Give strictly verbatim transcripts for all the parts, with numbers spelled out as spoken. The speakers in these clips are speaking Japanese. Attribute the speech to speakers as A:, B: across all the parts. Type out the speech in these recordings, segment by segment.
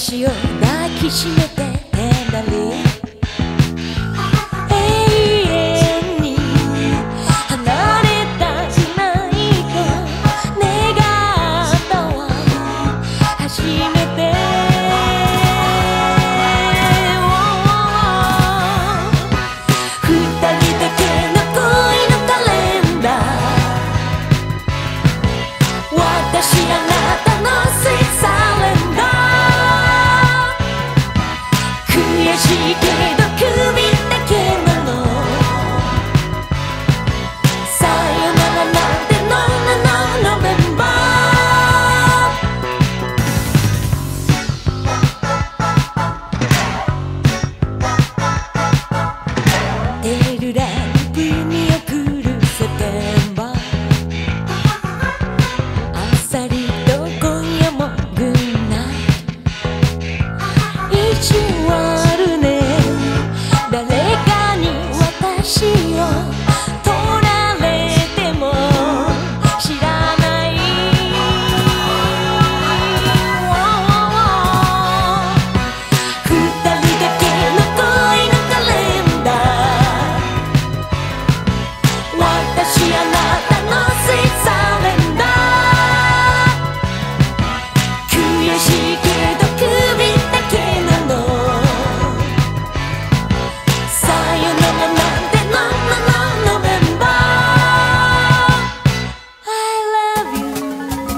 A: 私を抱きしめてテンダリー永遠に離れたくないと願ったわ初めて二人だけの恋のカレンダー私あなたのスイーツサレンダー悔しいけど首だけなのさよならなんてのののメンバーテールランプ見送るセプテンバーあっさりと今夜もグッナイ意地悪ね誰かに私を取られても知らない二人だけの恋のカレンダー私あなたのスイーツサレンダー悔しいけど首だけなのさよならなんてのののメンバー I love you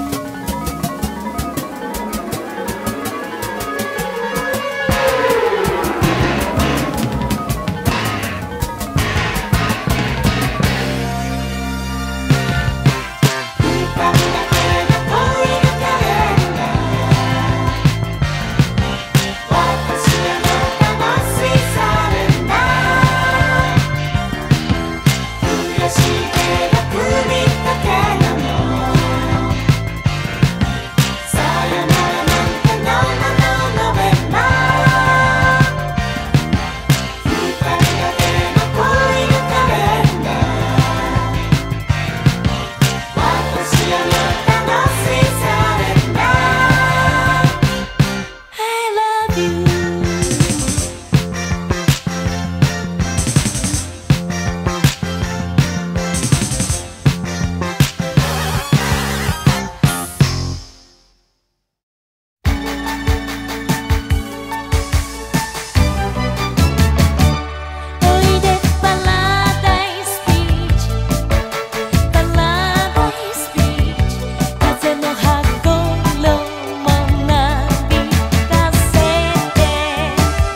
A: おいでパラダイスビーチパラダイスビーチ風の箱のもなびかせて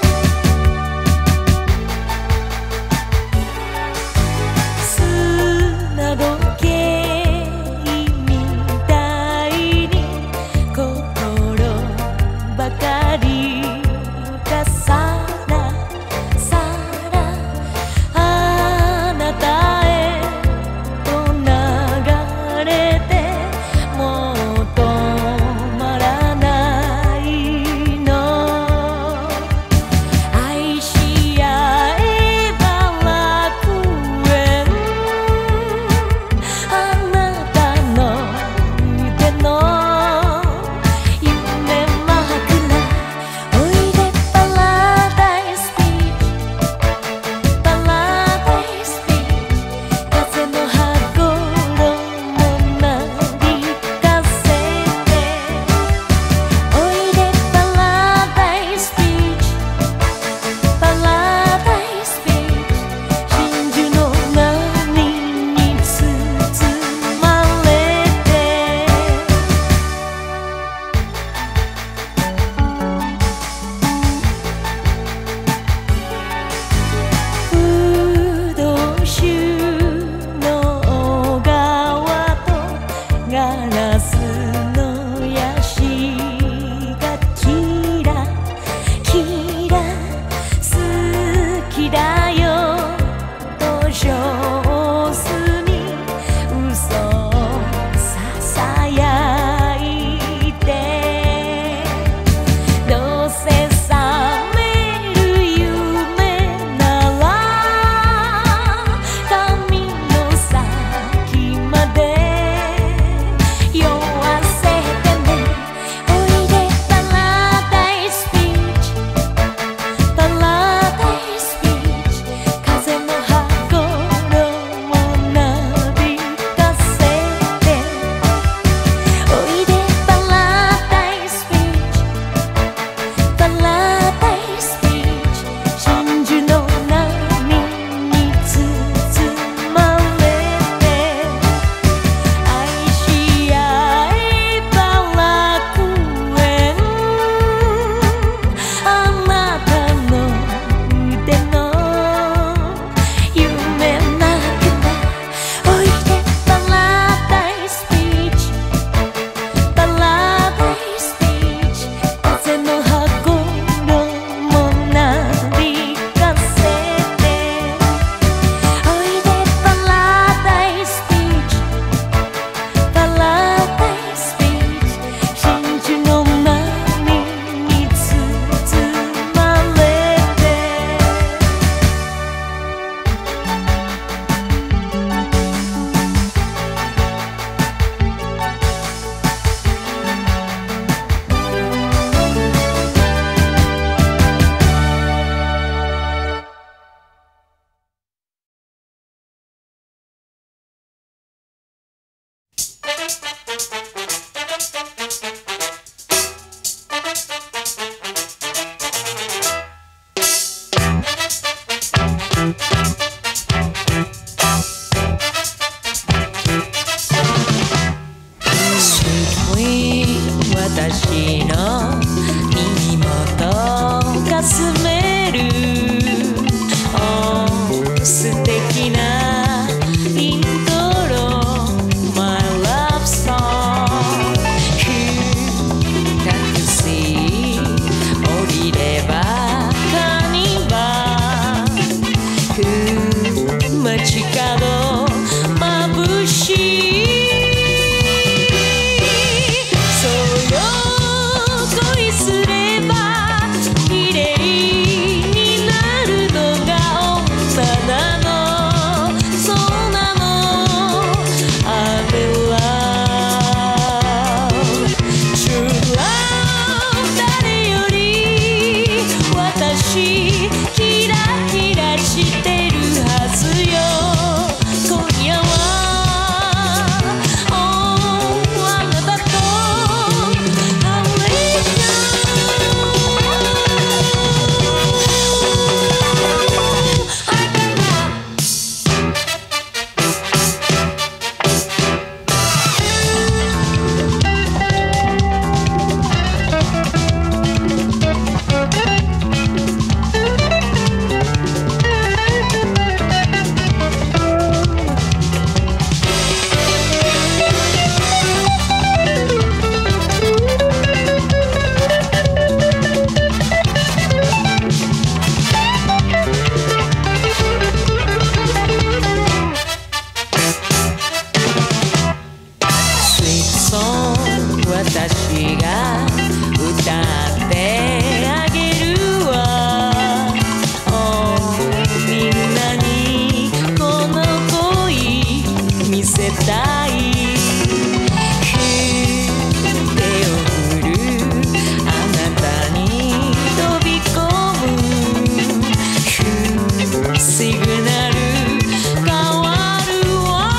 A: 砂時計みたいに心ばかりがさらさらあなたへと流れてもう止まらないの愛し合えば楽園あなたの腕の夢枕おいでパラダイスビーチパラダイスビーチ風の羽衣もなびかせておいでパラダイスビーチパラダイスビーチ真珠の波に包まれて不動酒の小川とガラスのヤシがキラキラ好きだよと上手に嘘をささやいてどうせ覚める夢なら髪の先まで弱私の耳元かすめるお素敵なイントロ My love song タクシー降りればカニバル街角眩しい私が歌ってあげるわ、oh、みんなにこの恋見せたい手を振るあなたに飛び込むシグナル変わるわ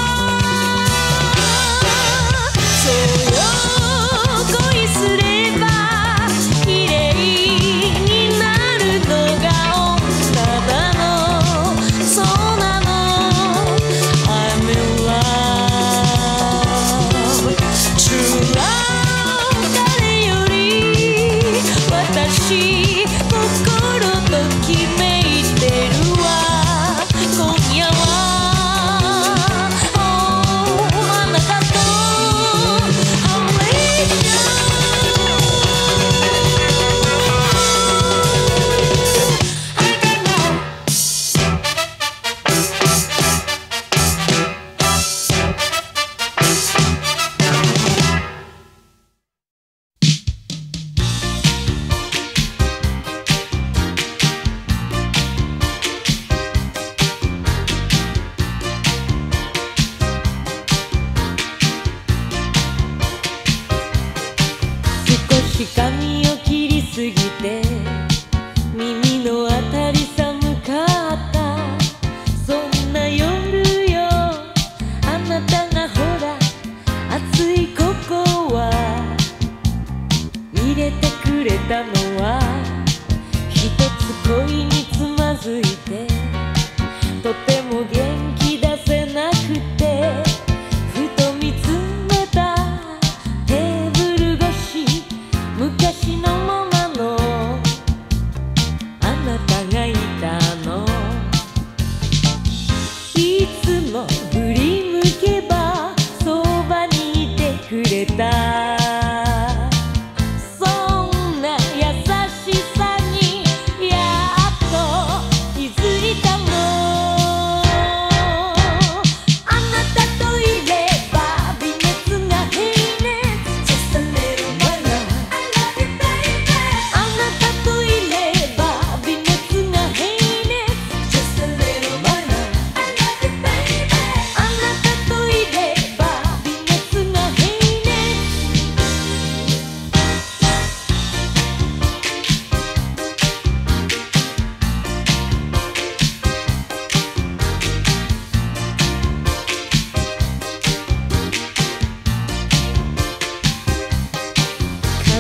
A: そうよ髪を切りすぎて耳のあたり寒かったそんな夜よあなたがほら熱いココア入れてくれたのは一つ恋につまずいてとても元気出せなくてふと見つめたテーブル越し昔のままのあなたがいたのいつも振り向けばそばにいてくれたそんな優しさにやっと気づいたのあなたといれば微熱が平熱 Just a little my loveあなたといれば微熱が平熱 Just a little my love あなたといれば微熱が平熱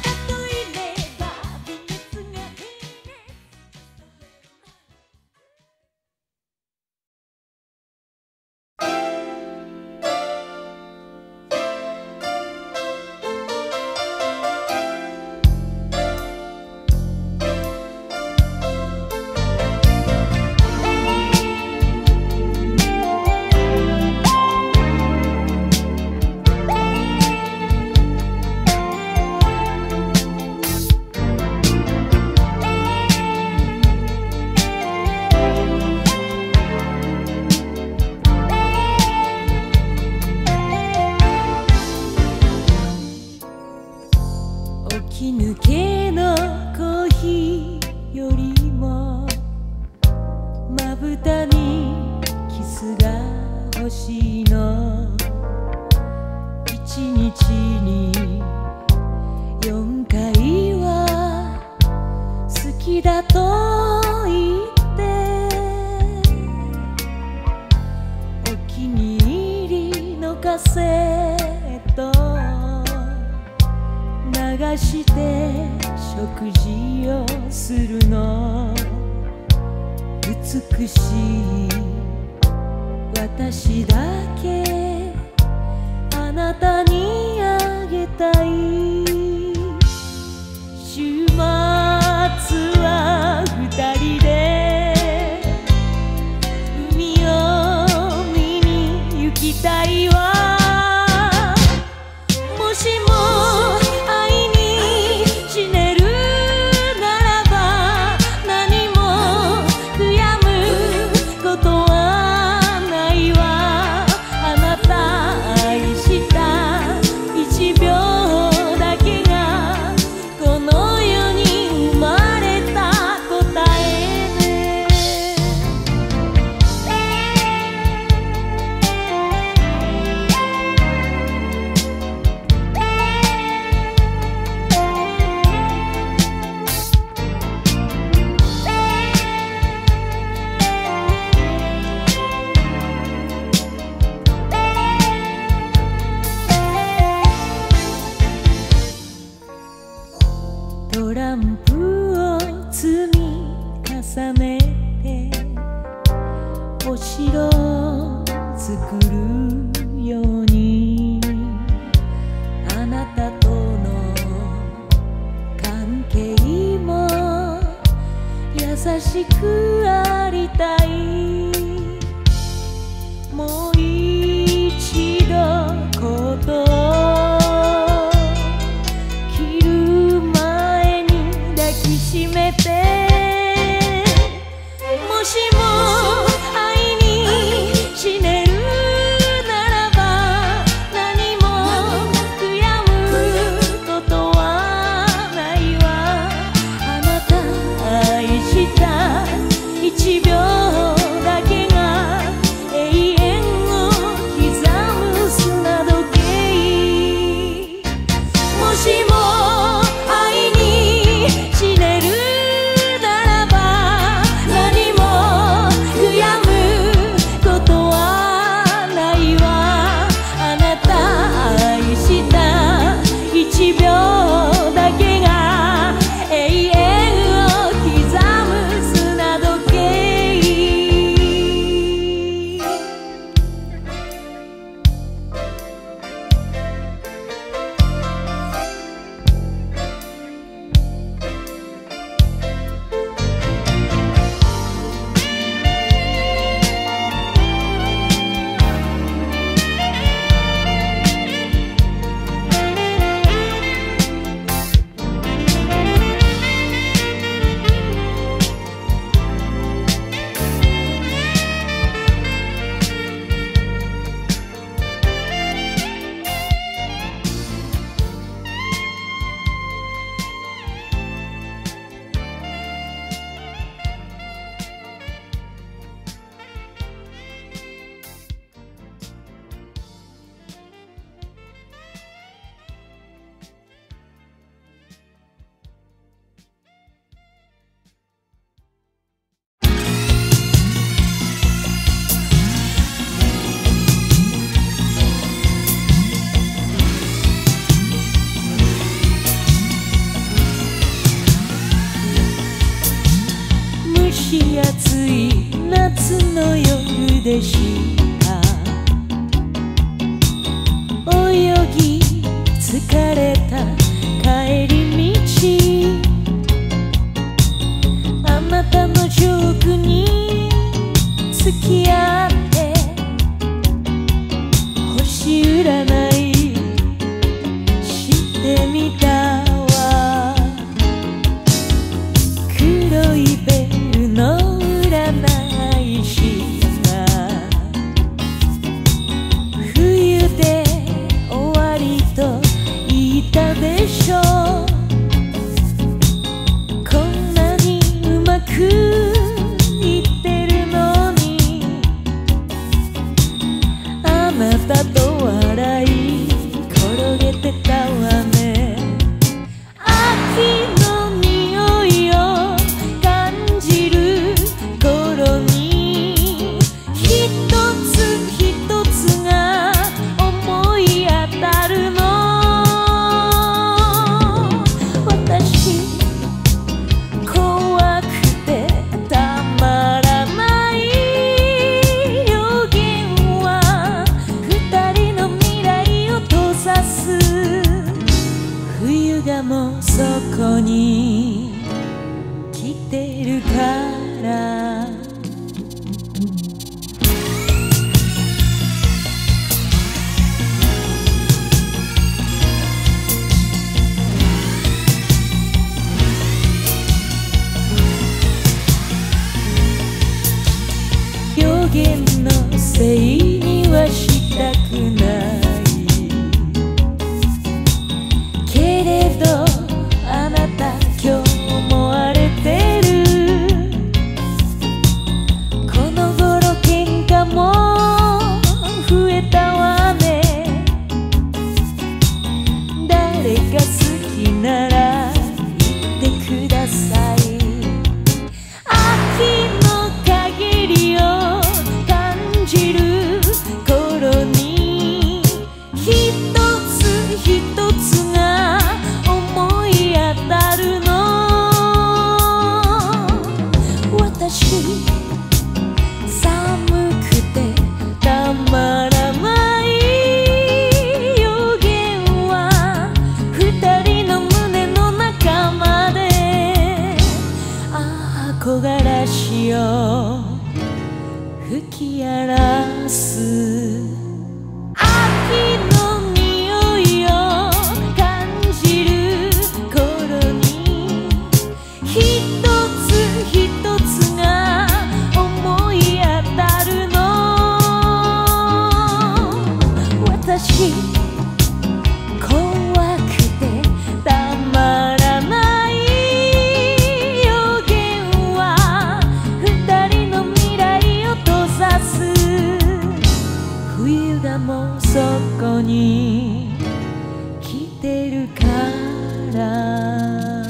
A: 起き抜けのコーヒーよりもまぶたにキスが欲しいの。一日によんかいは好きだと言ってお気に入りのカセット流して食事をするの。美しい私だけあなたにあげたい。週末は二人で海を見に行きたいわ。もしもトランプを積み重ねてお城を作るようにあなたとの関係も優しくありたい。もう一度ことを切る前に抱きしめて。もしも愛に死ねるならば何も悔やむことはないわ。あなた愛した一秒だ暑い夏の夜でした泳ぎ疲れた帰り道あなたのジョークに付き合って星占いしてみたわ黒いベルの占い師が冬で終わりと言ったでしょこんなにうまくいってるのにあなたと笑い転げてたわね秋の匂いを感じる頃に一つ一つが思い当たるの私怖くてたまらない予言は二人の未来を閉ざす冬がもうそこに来てるから予言のせいにはしたくないけれどあなた今日も荒れてるこの頃喧嘩も増えたわね誰が好きなら言ってください秋の陰りを感じる頃に一つ一つが思い当たるの私寒くてたまらない予言は二人の胸の中までああ木枯らしを吹き荒らす秋の匂いを感じる頃に一つ一つが思い当たるの私怖くてたまらない予言は二人の未来を閉ざす冬がもうそこに来てるから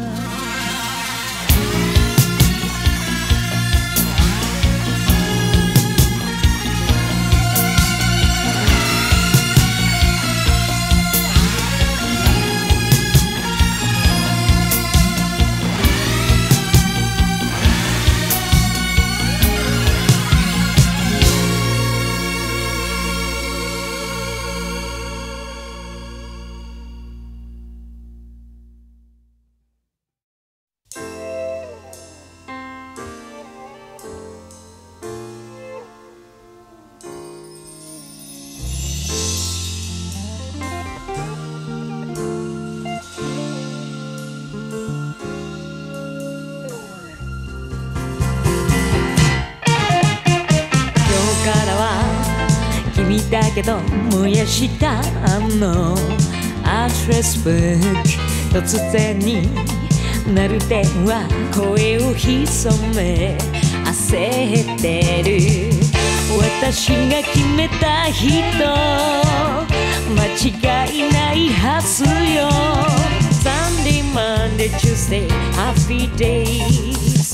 A: だけど燃やしたあのアドレスブック突然に鳴る電話声を潜め焦ってる私が決めた人間違いないはずよ Sunday, Monday, Tuesday, happy days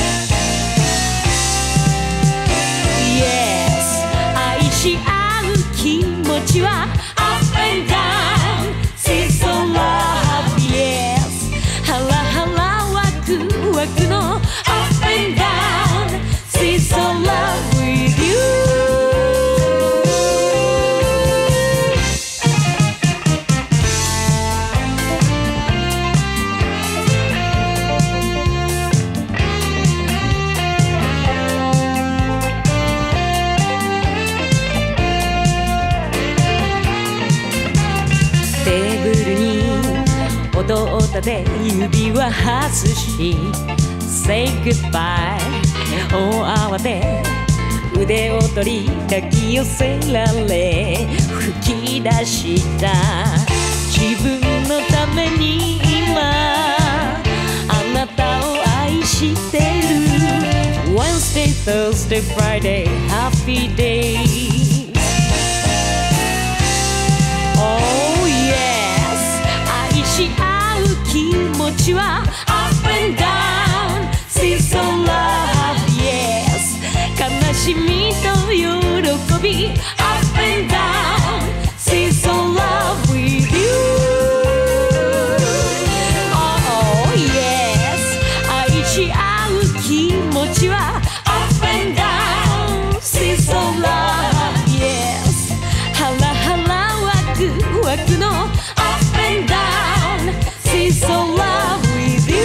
A: Yes 愛し合う気持ちは Up and down She's so love Yes ハラハラワクワクの Up and down 両手で指輪外し Say goodbye 大慌て腕を取り抱き寄せられ吹き出した自分のために今あなたを愛してる Wednesday, Thursday, Friday, happy days Oh yes 愛し合う気持ちは Up and down See so love yes 悲しみと喜び Up and down See so love with you Oh yes 愛し合う気持ちは Up and down See so love yes ハラハラワクワクの Up and down See so love with you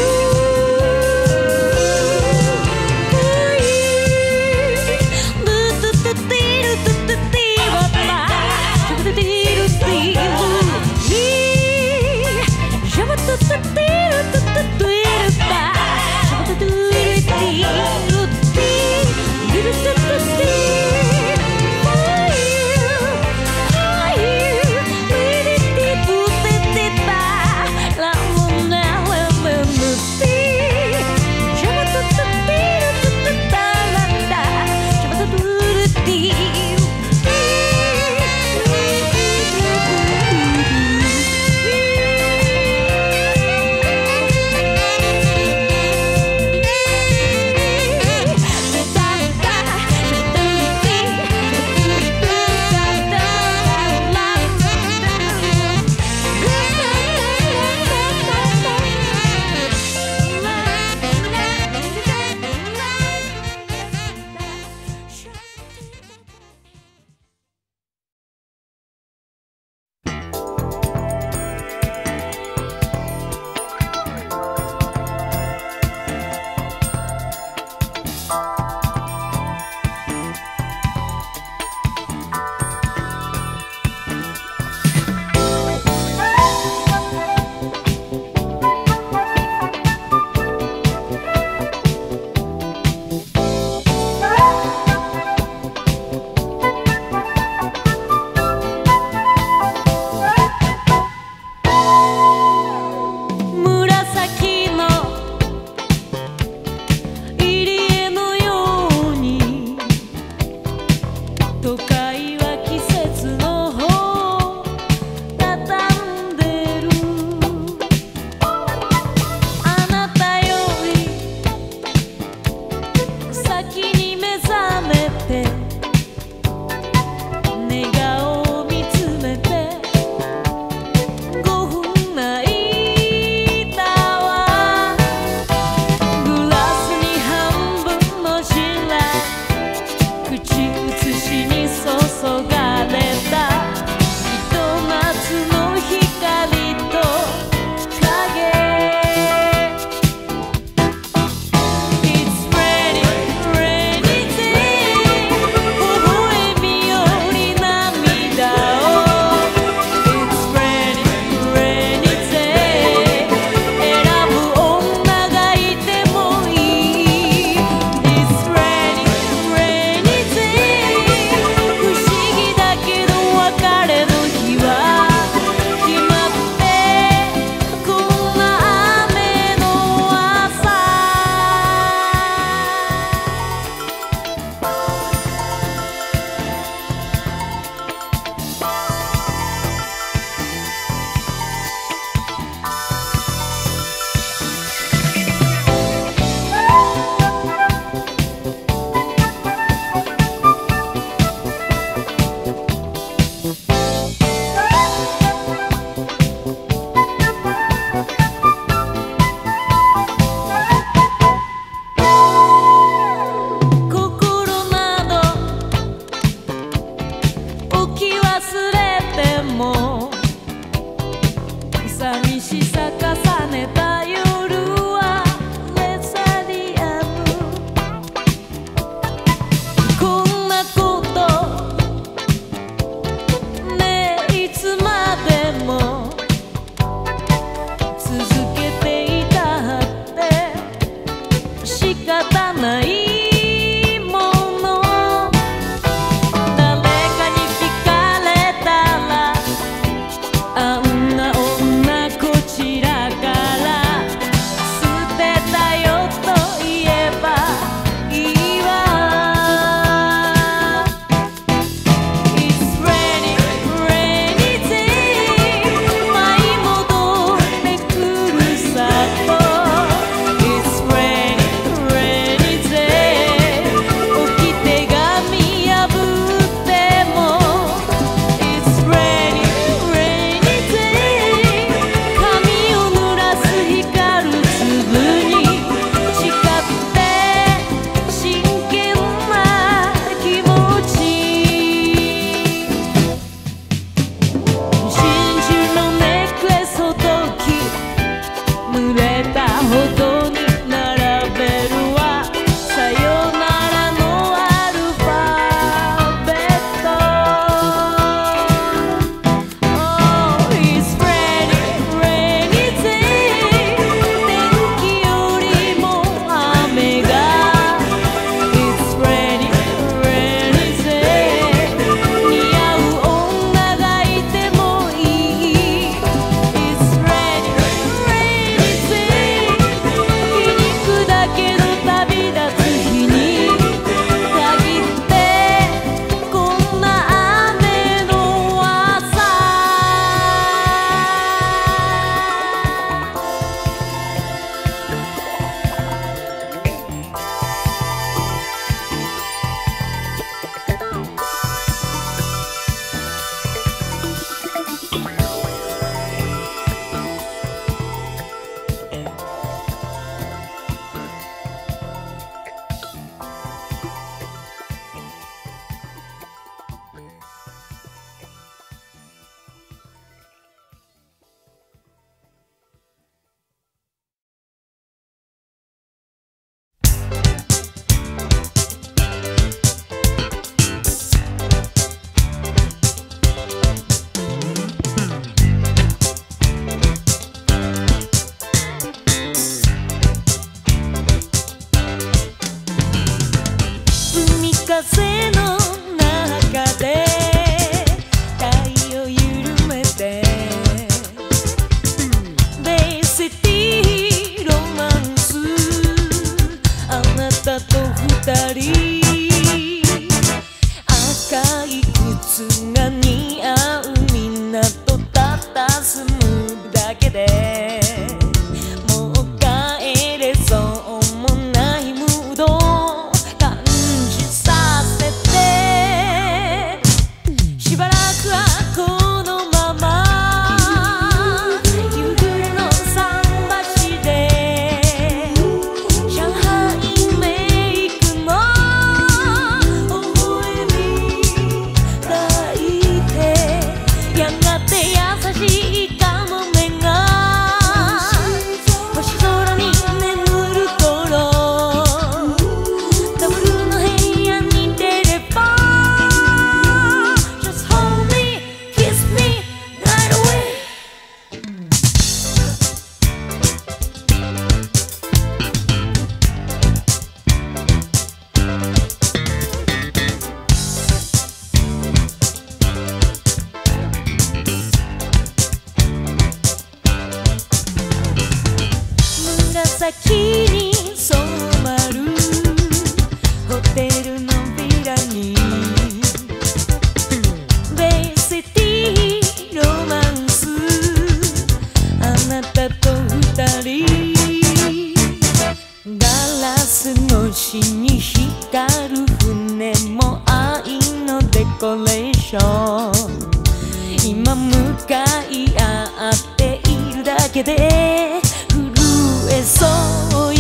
A: 風の中で体を緩めてベイシティロマンスあなたと二人赤い靴が似合う港たたすむだけでもう帰れそうもないムード紫に染まるホテルのビラにベイシティロマンスあなたと二人ガラス越しに光る船も愛のデコレーション今向かい合っているだけでそう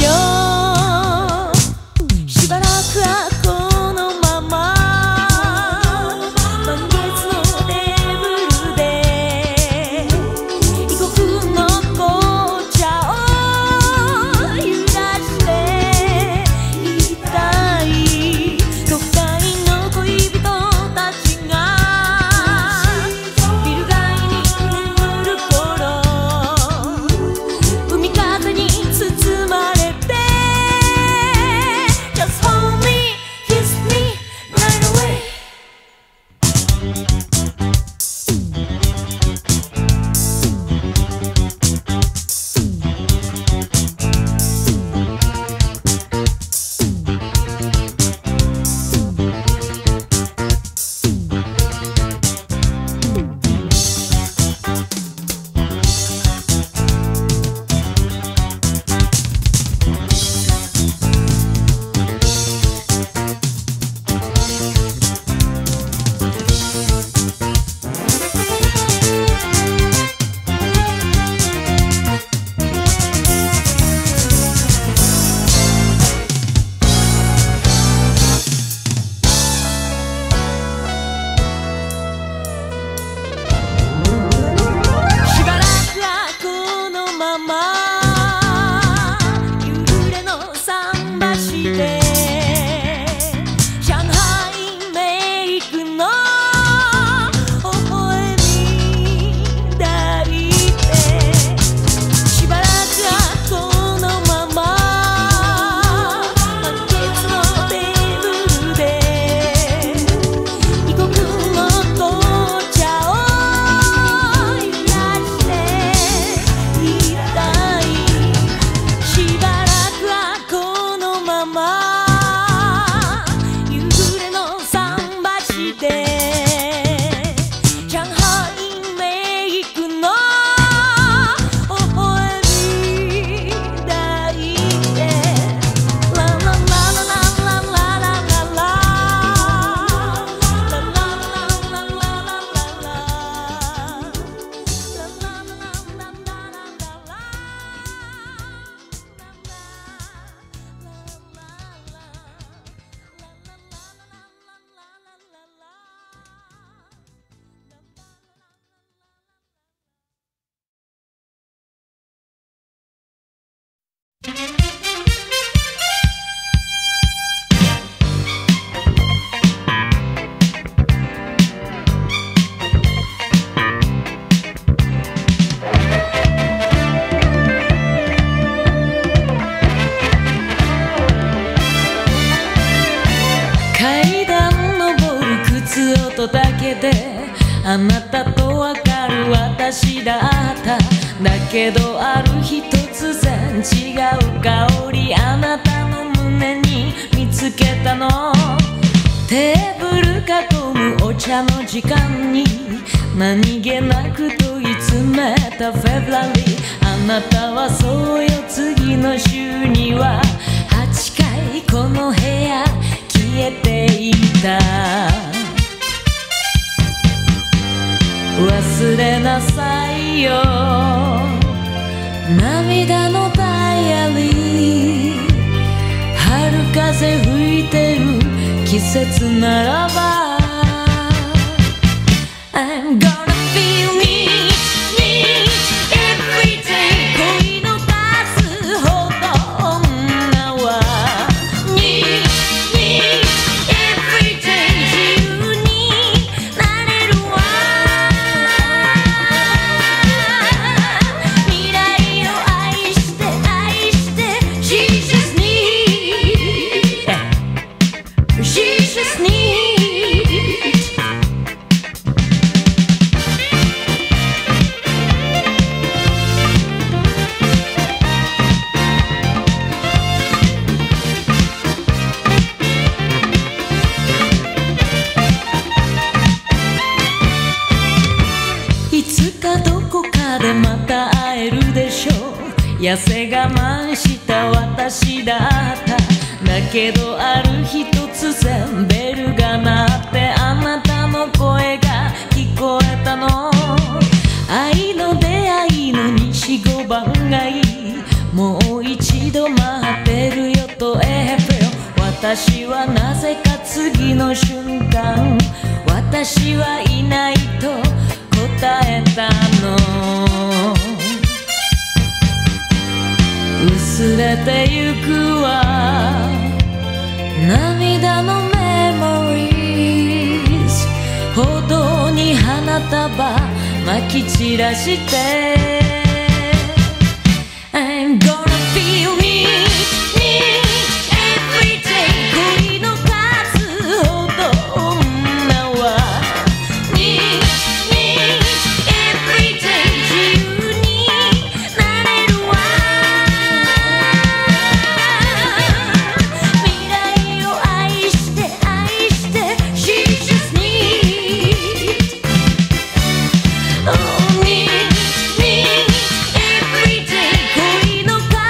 A: つ音だけであなたとわかる私だった。だけどある日突然違う香りあなたの胸に見つけたの。テーブル囲むお茶の時間に何気なく問い詰めたフェブラリー。あなたはそうよ、次の週にははちかいこの部屋消えていた。忘れなさいよ涙のダイアリー。春風吹いてる季節ならば I'm gonna feel neat, neat every day 恋の数ほど女は Neat, neat every day 自由になれるわ。未来を愛して愛して She's just neat She's just neat いつかどこかでまた会えるでしょう。痩せ我慢した私だった。だけどある日突然ベルが鳴ってあなたの声が聞こえたの。愛の出会いの西五番街もう一度待ってるよとエフレオ。私はなぜか次の瞬間私はいないと答えたの。薄れてゆくわ涙のメモリーズ。歩道に花束まき散らして I'm gonna feel neat, neat every day 恋の数ほど女は Neat, neat every day 自由になれるわ。未来を愛して愛して She's just neat Oh neat, neat every day 恋の数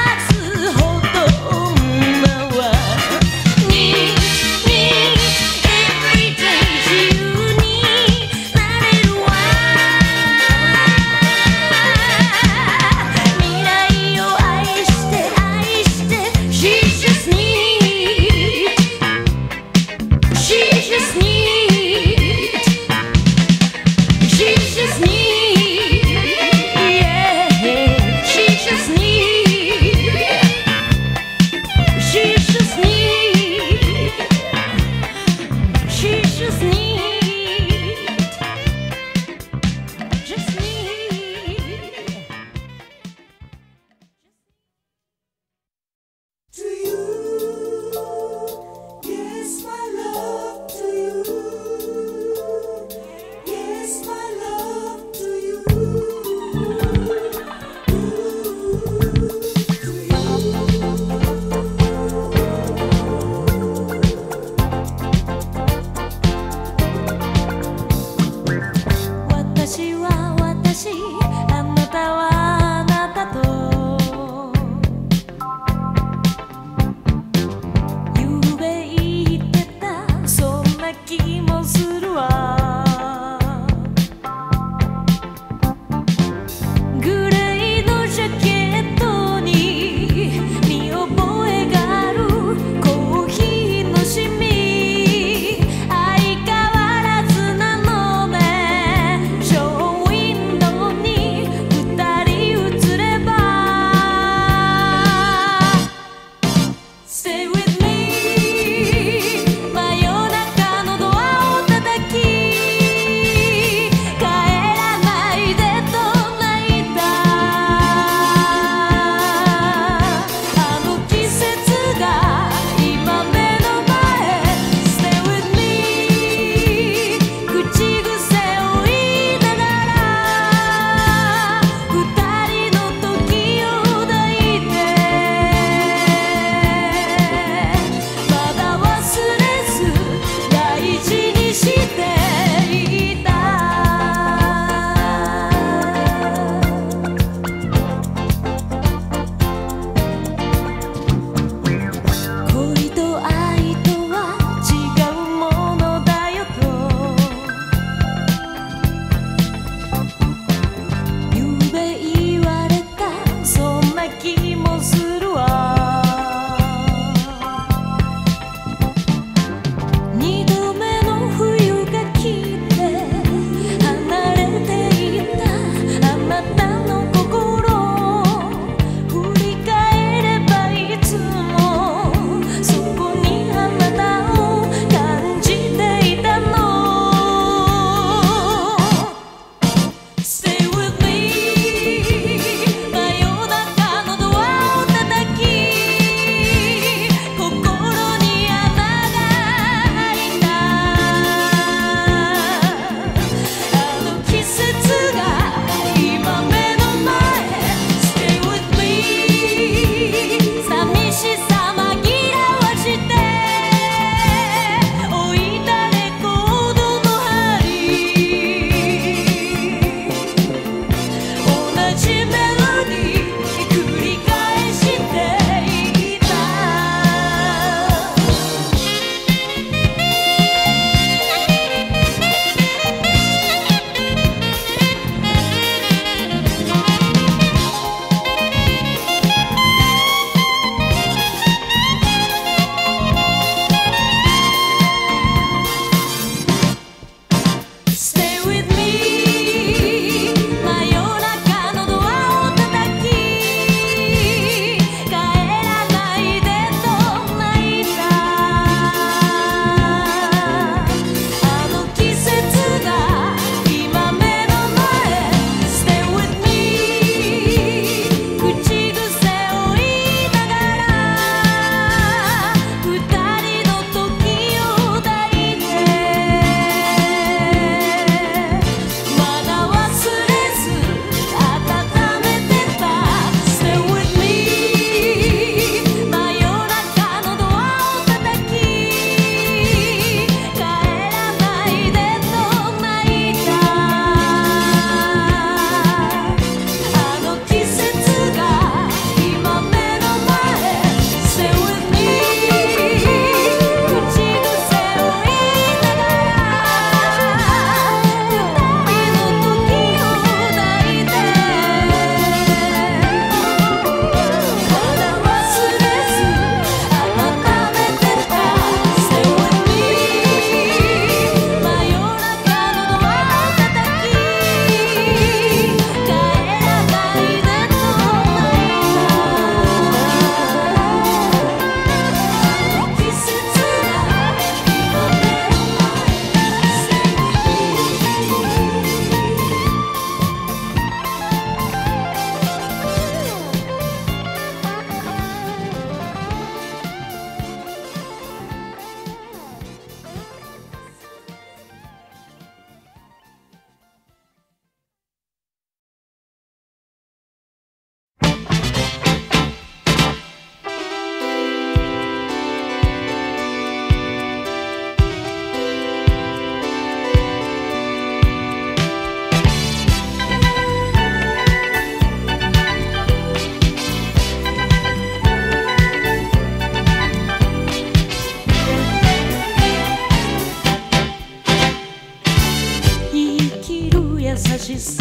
A: しさ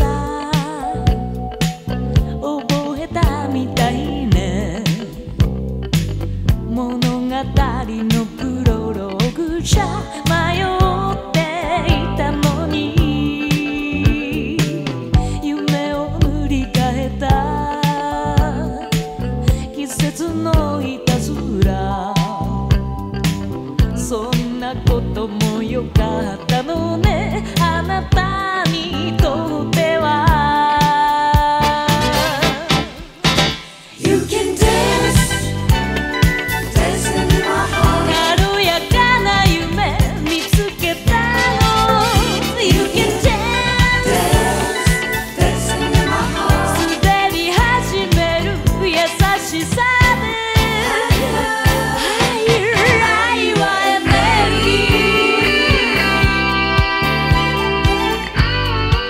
A: 覚えたみたいね。物語のプロローグじゃ迷っていたのに、夢を塗り替えた季節のいたずら、そんなこともよかったのね、あなたにとっては。 You can dance, dance in my heart. 軽やかな夢見つけたの。 You can dance, dance, dance in my heart. 滑り始める優しさで愛はエネルギー。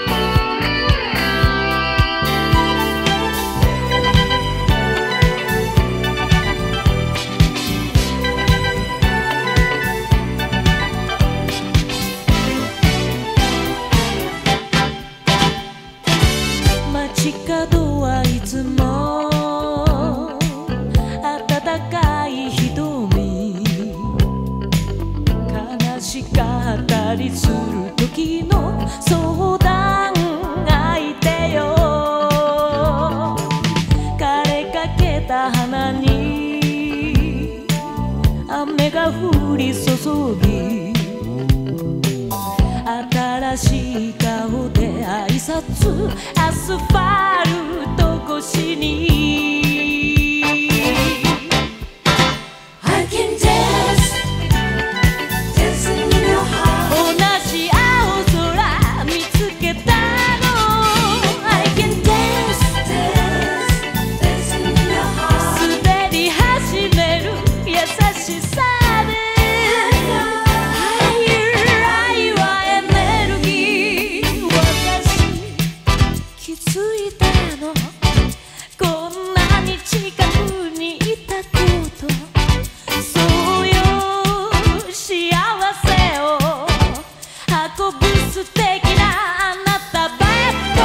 A: が降り注ぎ新しい顔で挨拶アスファルト越しに I can dance dancing in your heart 同じ青空見つけたの I can dance dance dancing in your heart 滑り始める優しさで愛はエネルギー私気づいたのこんなに近くにいたことそうよ幸せを運ぶ素敵なあなたバット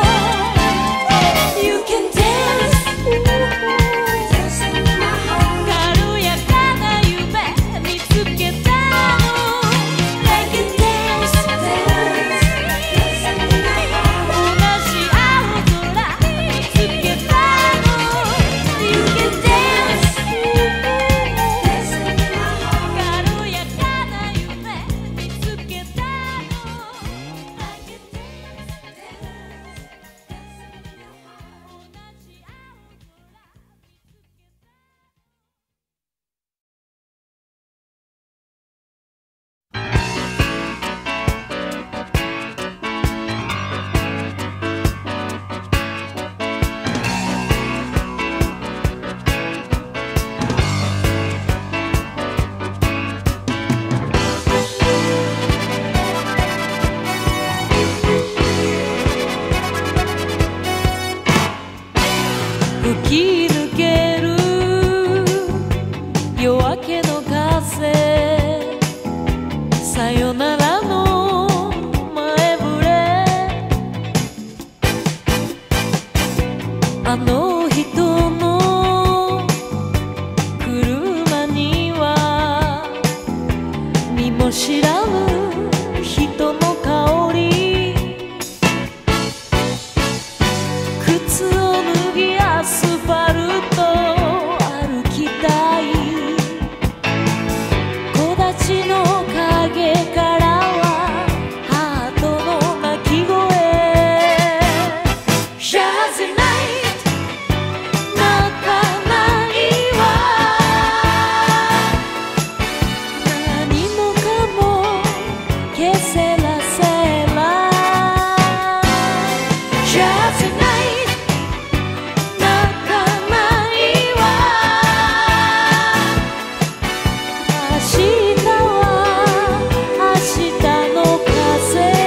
A: You can dance dancing in my heart 軽やかな夢見つけたの I can dance dancing in my heart 同じ青空見つけたの You can dance dancing in my heart 軽やかな夢見つけたの I can dance dancing in your heart 同じ青吹き抜ける夜明けの風さよならの前触れあの人の車には見も知らぬ人の香り靴を脱ぎアスファルト歩きたい木立の陰からはハートの鳴き声 Shazzy night 泣かないわ何もかも消せらせら Shazzy night 泣かないわ明日は明日の風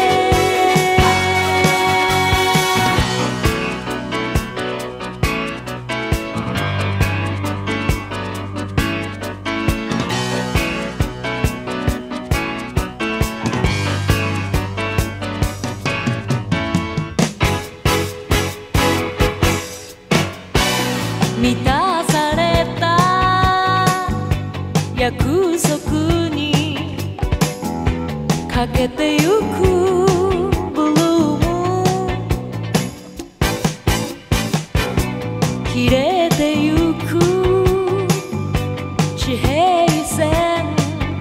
A: 満たされた約束にかけてゆくブルーム切れてゆく地平線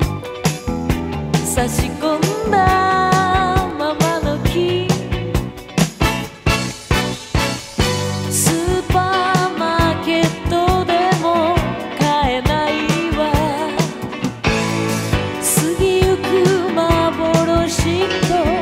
A: 差し込んだままの木スーパーマーケットでも買えないわ過ぎゆく幻と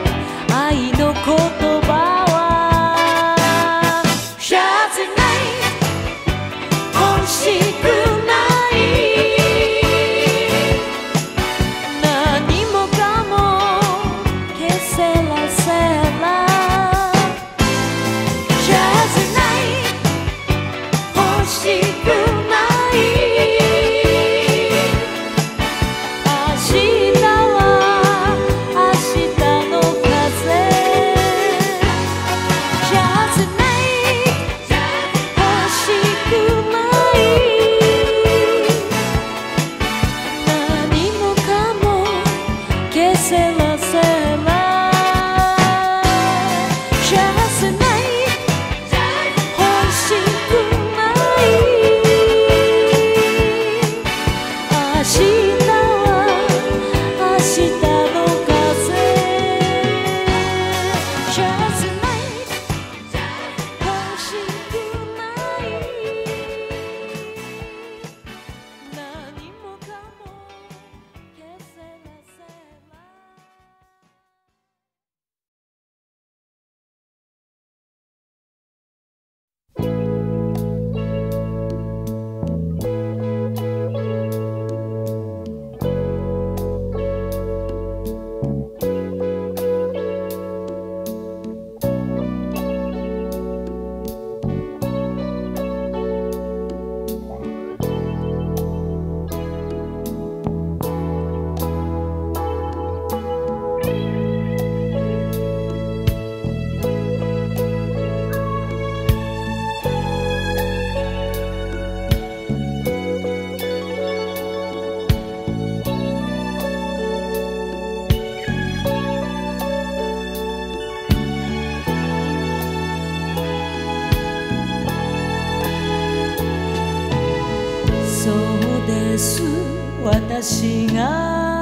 A: そうです私が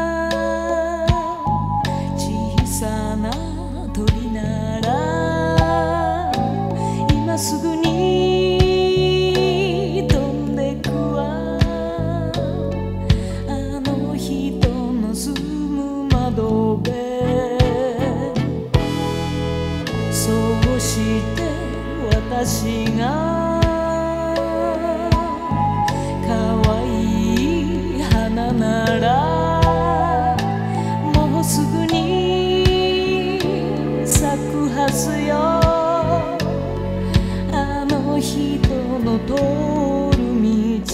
A: 小さな鳥なら今すぐに飛んでくわあの人の住む窓辺そうして私がならもうすぐに咲くはずよあの人の通る道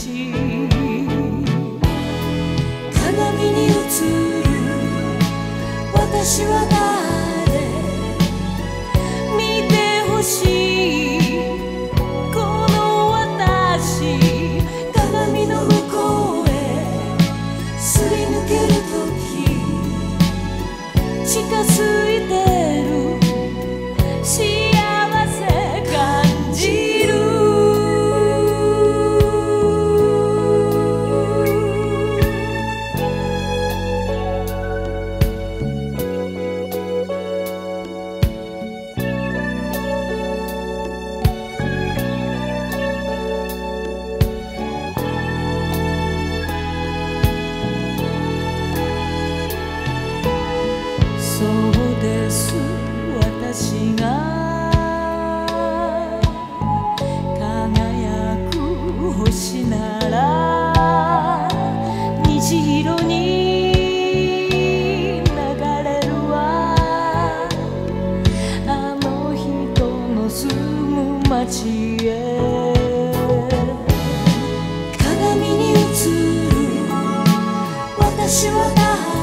A: 鏡に映る私は誰見てほしいこの私鏡の向こうすり抜けるとき近づいてる幸せ感じるそうです私が輝く星なら虹色に流れるわあの人の住む街へ鏡に映る私は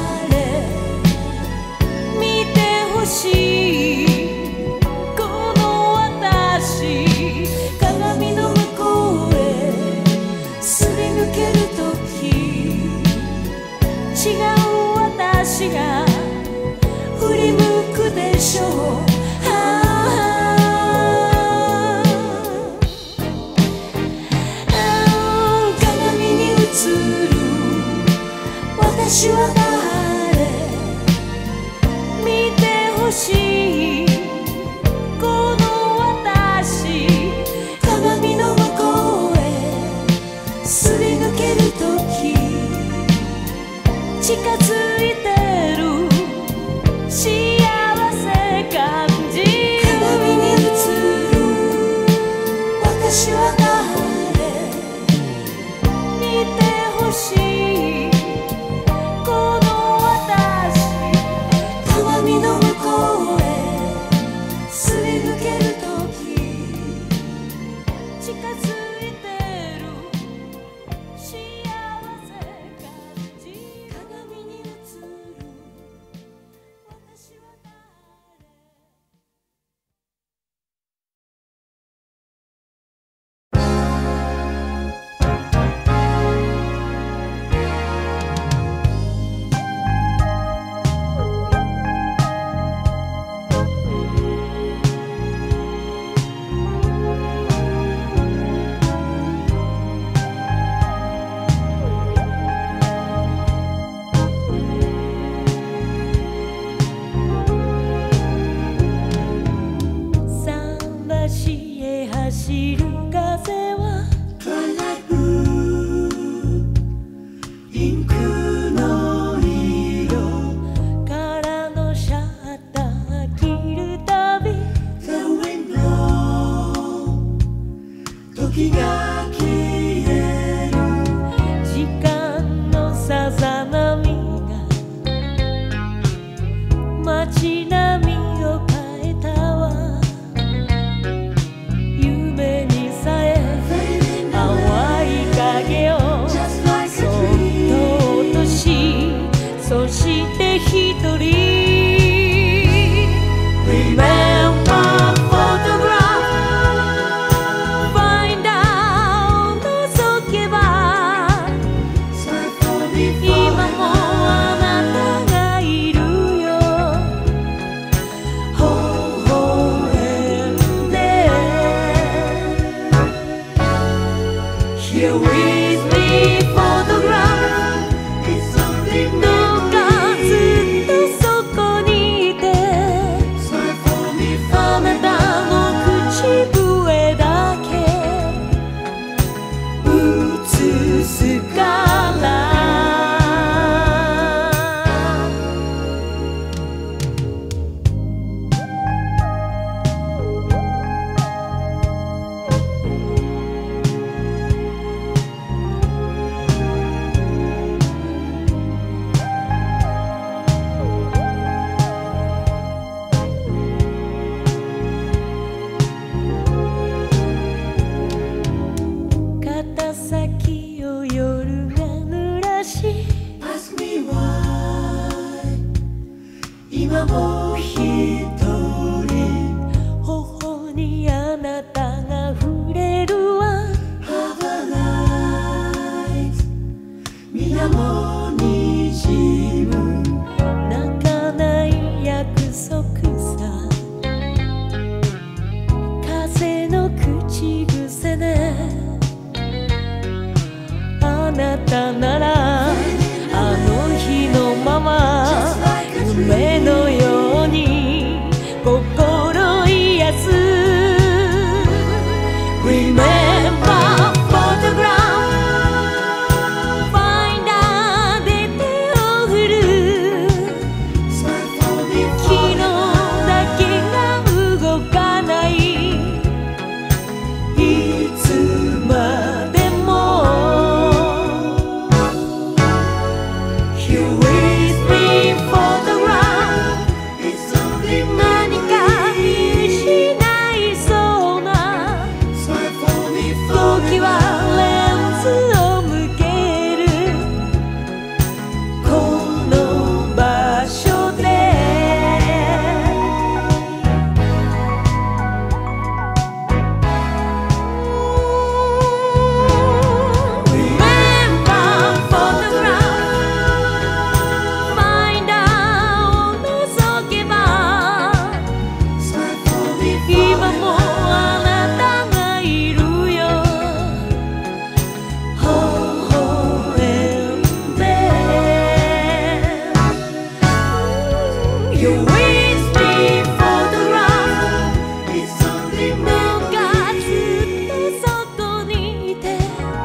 A: この私鏡の向こうへすり抜けるとき違う私が振り向くでしょう鏡に映る私は誰見てほしいこの私鏡の向こうへすり抜けるとき近づいてる幸せ感じる鏡に映る私は誰見てほしいこの私鏡の向こうへすり抜けるとき近づいてる幸せ感じる鏡に映る私は誰 me photograph どうかずっとそこにいてあなたの口笛だけ映すから肩先を夜が濡らし Ask me why 今も一人頬にあなたが触れるわ Have a light 水面にじむ泣かない約束さ風の口癖ねあなたならあの日のまま夢のように心癒す Remember photograph Finder で手を振る昨日だけが動かないいつまでも何か見失いそうな時はレンズを向けるこの場所で Remember photograph Finder を覗けば今もあなたがいるよ微笑んで You're with me photograph どうかずっとそこにいて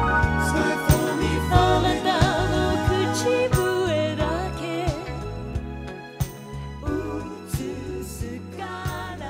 A: あなたの口笛だけ映すから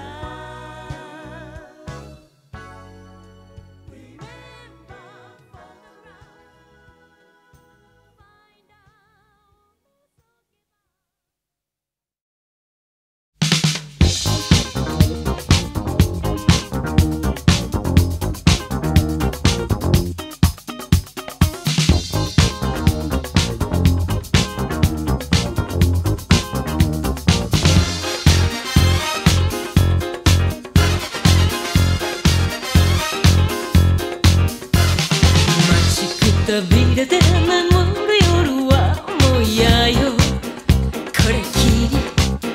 A: 待ちくたびれて眠る夜はもう嫌よこれきり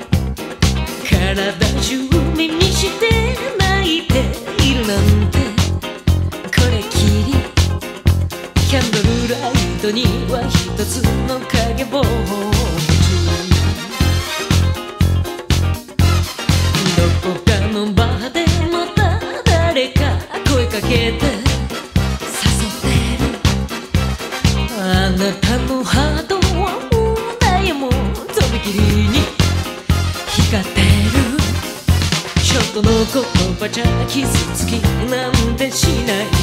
A: 体中耳して泣いているなんてこれきりキャンドルライトには一つの影ぼうどこかのバーでまた誰か声かけてあなたのハートはもうダイヤモンドとびきりに光ってるちょっとの言葉じゃ傷つきなんてしないは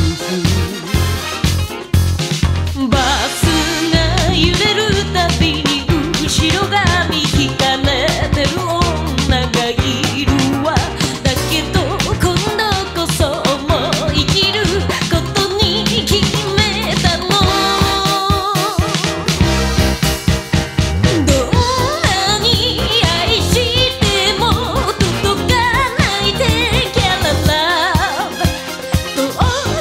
A: ずバスが揺れるたびに後ろ髪引かれてる女がいるわだけど今度こそ思い切ることに決めたのOh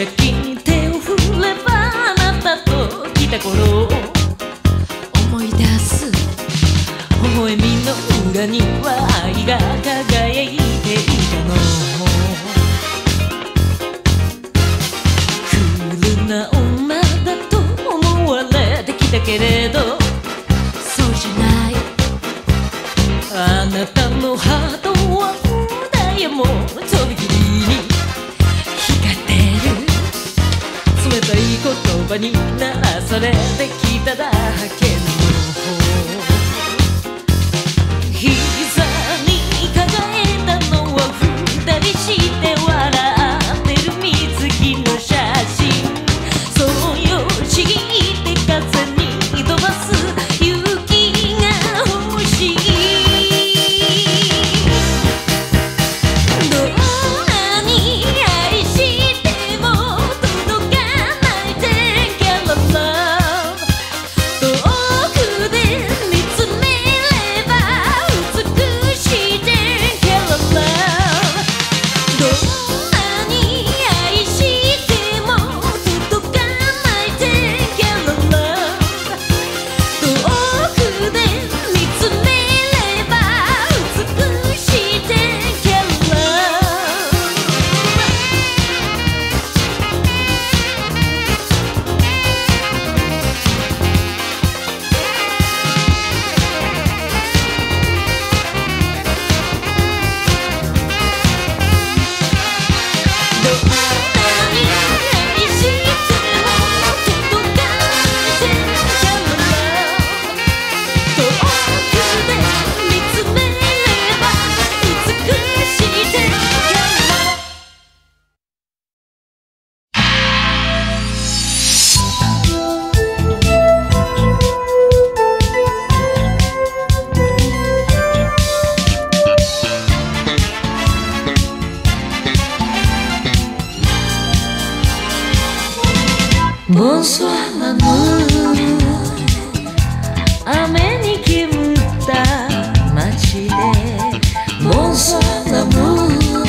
A: 席に手を振ればあなたと来た頃思い出す。微笑みの裏には愛が輝いていたの。クールな女だと思われてきたけれど、そうじゃない。あなたのハートはダイヤモンドとびきりに光ってる。冷たい言葉にならされてきただけの膝に抱えたのは二人して笑ってる水着の写真。そうよ、ちぎって風に飛ばす勇気が欲しい。どんなに愛しても届かない天気のlove。遠くで見つめれば美しい天気のlove。どんなに愛しても届かない天気のlove。遠くで見つめれば美しい天気のlove。どんなに愛しても届かない天気のlove。遠くで見つめれば美しい天気のlove。Bonsoir l'amour。雨に煙った街で Bonsoir l'amour。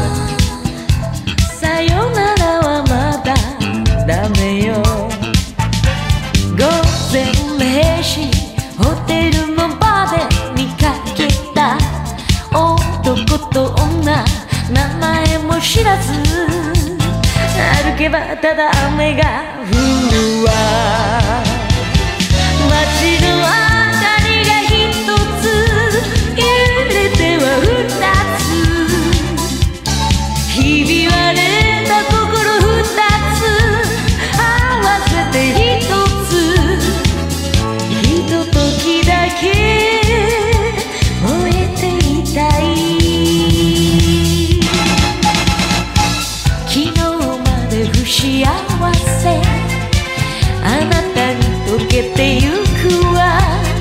A: さよならはまだダメよ。午前零時ホテルのバーで見かけた男と女、名前も知らず歩けばただ雨が降るわ。街の明かりが一つ揺れては二つ、ひび割れた心二つ合わせて一つ。ひとときだけ燃えていたい。昨日まで不幸せ、あなたに溶けてゆくわ。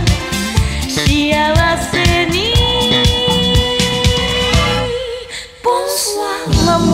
A: 幸せに Bonsoir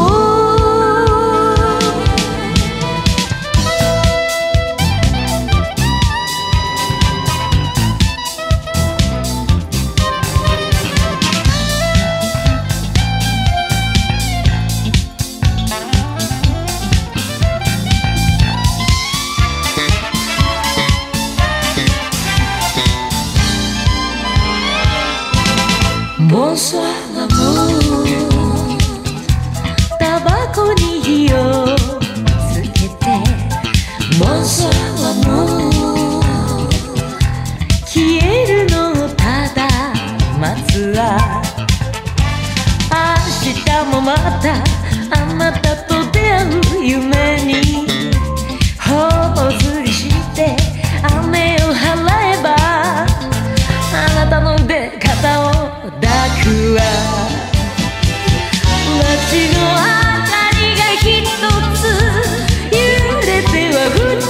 A: l'amour。Bonsoir l'amour。タバコに火をつけて Bonsoir l'amour。消えるのをただ待つわ。明日もまたあなたと出会う夢に頬ずりして雨を払えば、あなたの腕肩を抱くわ。街の明かりが一つ揺れては二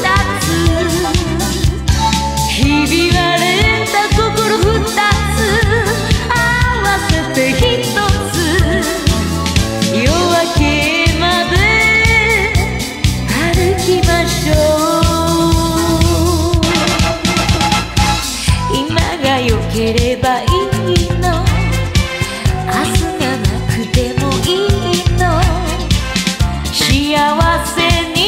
A: つ、ひび割れた心二つ合わせて一つ。夜明けまで歩きましょう。今が良ければいいの、明日がなくてもいいの。幸せに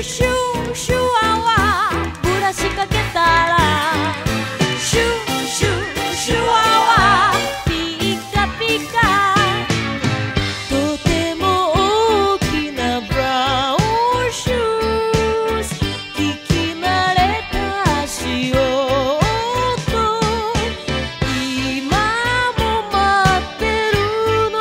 A: ュシュシュワワブラシかけたらシュシュシュワワピカピカとても大きなブラウンシューズ聞き慣れた足音今も待ってるの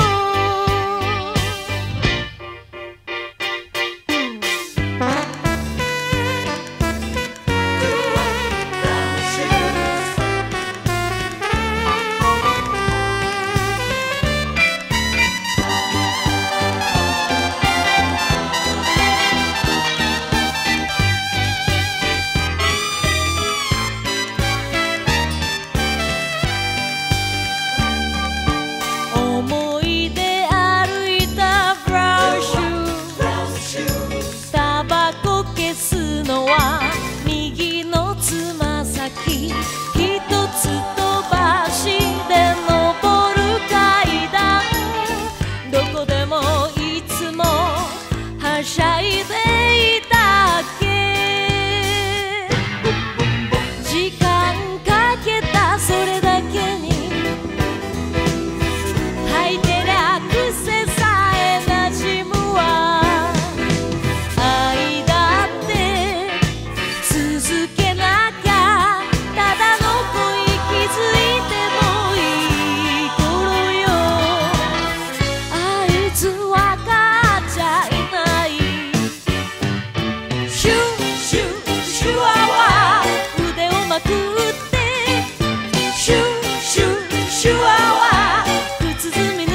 A: 思い出歩いたブラウンシュータバコ消すのは右のつま先一つ飛ばしで登る階段どこでもいつもはしゃいでいたっけ時間かけたそれだけに履いてりゃ癖さえなじむわ愛だって続けなきゃただの恋気づいてもいい頃よあいつわかっちゃいないシュシュシュワワ腕をまくってシュシュシュワワ靴墨塗って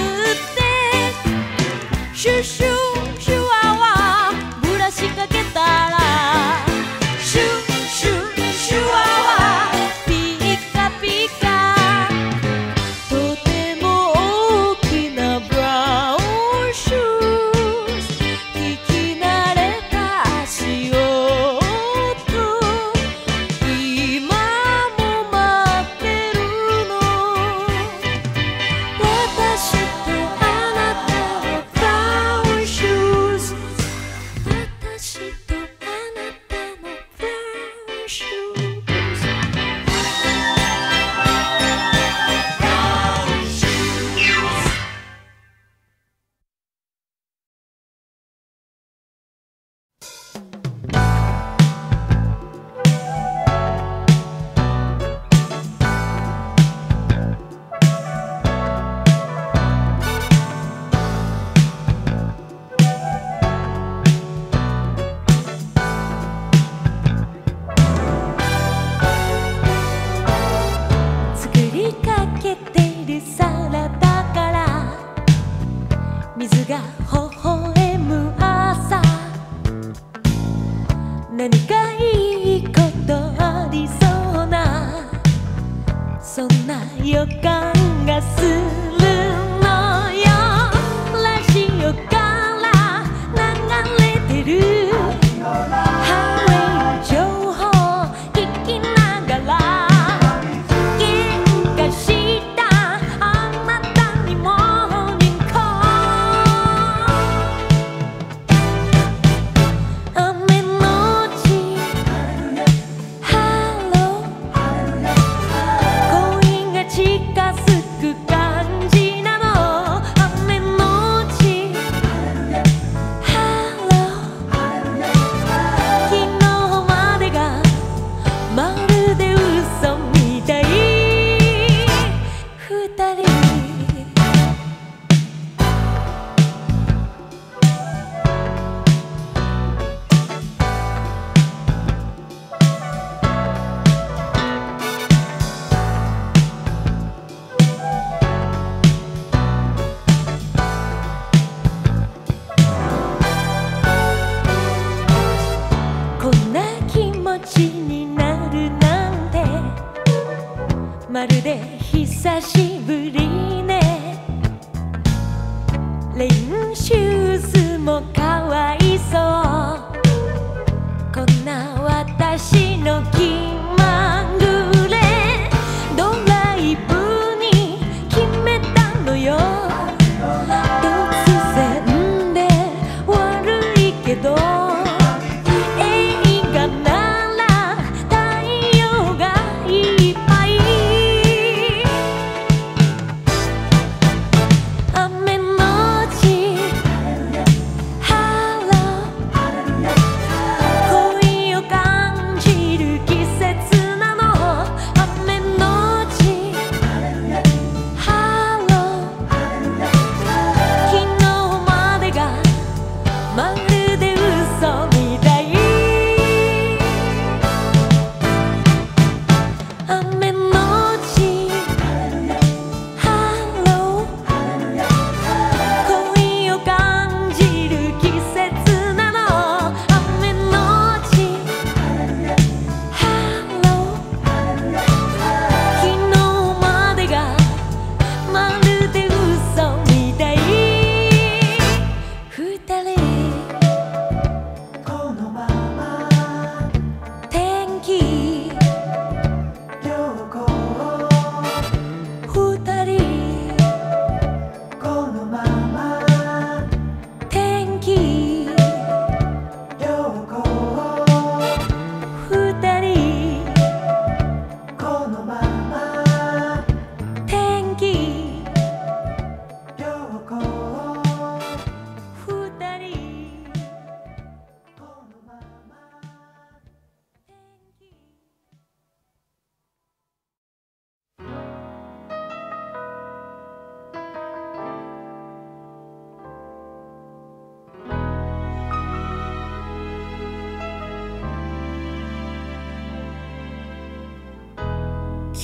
A: シュシュシュワワブラシかけたらシュシュシュワワピカピカとても大きなブラウンシューズ聞き慣れた足音今も待ってるの私とあなたのブラウンシューズ私とあなたのブラウンシューズ作りかけてるサラダから水が微笑む朝何かいいことありそうなそんな予感がするのよラジオから流れてるハワイ情報聞きながら喧嘩したあなたにモーニングコール雨のちハロー恋が近づく感じなの雨のちハロー昨日までがまるで嘘みたい二人こんな気持ちになるなんてまるで久しぶりねレインシューズもかわいそうこんな私の気まぐれドライブに決めたのよ突然で悪いけど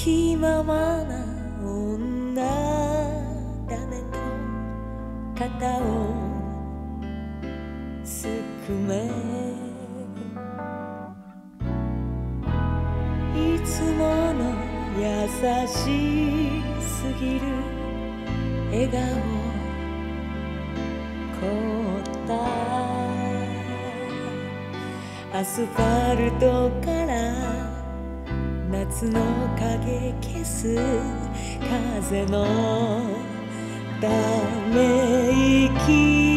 A: 気ままな女だねと肩をすくめ、いつもの優しすぎる笑顔凍ったアスファルトから夏の影消す風のため息、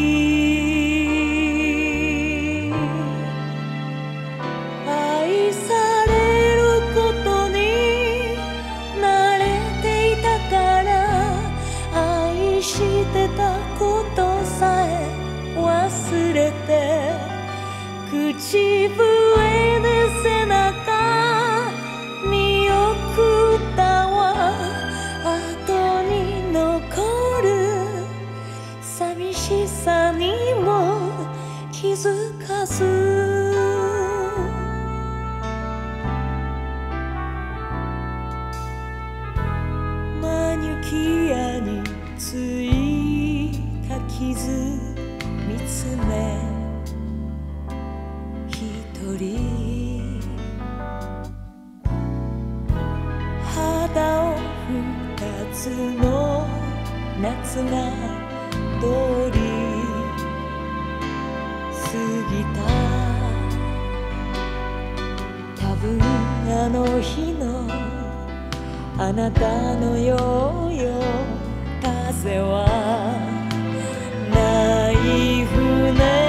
A: 愛されることに慣れていたから愛してたことさえ忘れて、口笛で背中見送ったわ、後に残る寂しさにも気づかず、マニキュアについた傷見つめ、一人肌を二つの夏が通り過ぎた、多分あの日のあなたのようよ風はない船